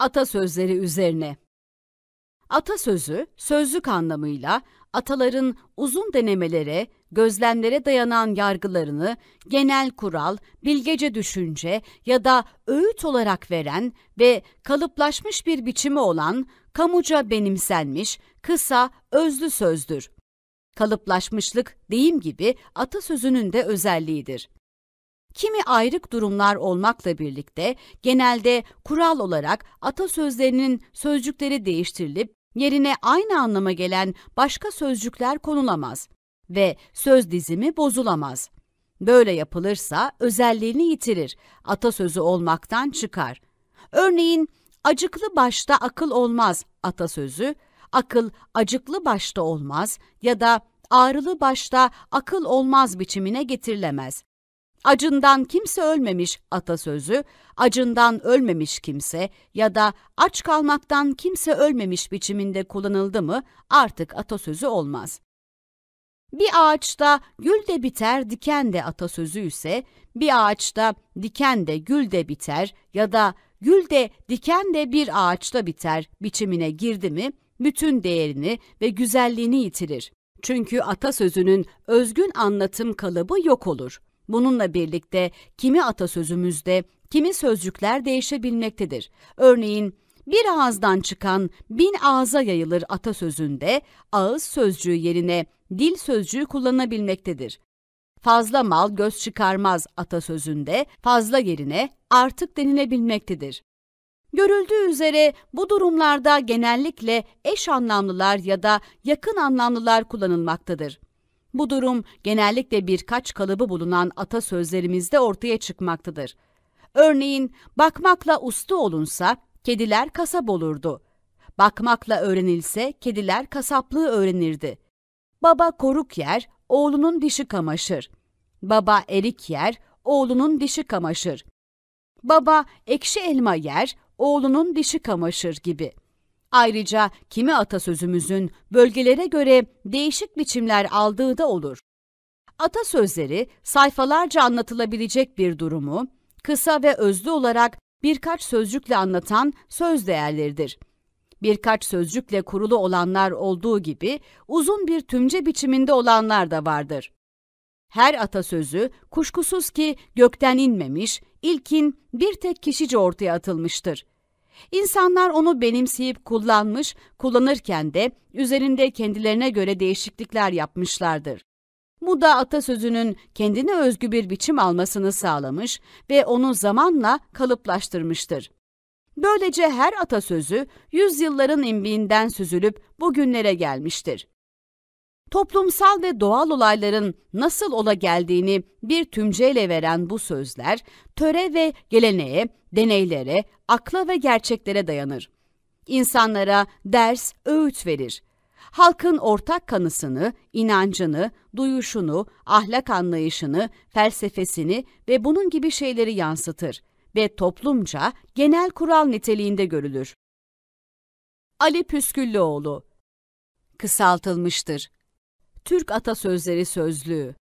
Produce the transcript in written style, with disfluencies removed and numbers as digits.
Atasözleri üzerine. Atasözü, sözlük anlamıyla ataların uzun denemelere, gözlemlere dayanan yargılarını genel kural, bilgece düşünce ya da öğüt olarak veren ve kalıplaşmış bir biçimi olan, kamuca benimsenmiş, kısa, özlü sözdür. Kalıplaşmışlık, deyim gibi atasözünün de özelliğidir. Kimi ayrık durumlar olmakla birlikte genelde kural olarak atasözlerinin sözcükleri değiştirilip yerine aynı anlama gelen başka sözcükler konulamaz ve söz dizimi bozulamaz. Böyle yapılırsa özelliğini yitirir, atasözü olmaktan çıkar. Örneğin, acıklı başta akıl olmaz atasözü, akıl acıklı başta olmaz ya da ağrılı başta akıl olmaz biçimine getirilemez. Acından kimse ölmemiş atasözü, acından ölmemiş kimse ya da aç kalmaktan kimse ölmemiş biçiminde kullanıldı mı artık atasözü olmaz. Bir ağaçta gül de biter, diken de atasözü ise bir ağaçta diken de gül de biter ya da gül de diken de bir ağaçta biter biçimine girdi mi bütün değerini ve güzelliğini yitirir. Çünkü atasözünün özgün anlatım kalıbı yok olur. Bununla birlikte kimi atasözümüzde kimi sözcükler değişebilmektedir. Örneğin bir ağızdan çıkan 1000 ağza yayılır atasözünde ağız sözcüğü yerine dil sözcüğü kullanılabilmektedir. Fazla mal göz çıkarmaz atasözünde fazla yerine artık denilebilmektedir. Görüldüğü üzere bu durumlarda genellikle eş anlamlılar ya da yakın anlamlılar kullanılmaktadır. Bu durum genellikle birkaç kalıbı bulunan atasözlerimizde ortaya çıkmaktadır. Örneğin, bakmakla usta olunsa kediler kasap olurdu. Bakmakla öğrenilse kediler kasaplığı öğrenirdi. Baba koruk yer, oğlunun dişi kamaşır. Baba erik yer, oğlunun dişi kamaşır. Baba ekşi elma yer, oğlunun dişi kamaşır gibi. Ayrıca kimi atasözümüzün bölgelere göre değişik biçimler aldığı da olur. Atasözleri sayfalarca anlatılabilecek bir durumu, kısa ve özlü olarak birkaç sözcükle anlatan söz değerleridir. Birkaç sözcükle kurulu olanlar olduğu gibi uzun bir tümce biçiminde olanlar da vardır. Her atasözü kuşkusuz ki gökten inmemiş, ilkin bir tek kişice ortaya atılmıştır. İnsanlar onu benimseyip kullanırken de üzerinde kendilerine göre değişiklikler yapmışlardır. Bu da atasözünün kendine özgü bir biçim almasını sağlamış ve onu zamanla kalıplaştırmıştır. Böylece her atasözü yüzyılların imbiğinden süzülüp bugünlere gelmiştir. Toplumsal ve doğal olayların nasıl ola geldiğini bir tümceyle veren bu sözler, töre ve geleneğe, deneylere, akla ve gerçeklere dayanır. İnsanlara ders, öğüt verir. Halkın ortak kanısını, inancını, duyuşunu, ahlak anlayışını, felsefesini ve bunun gibi şeyleri yansıtır ve toplumca genel kural niteliğinde görülür. Ali Püsküllüoğlu. Kısaltılmıştır. Türk Atasözleri Sözlüğü.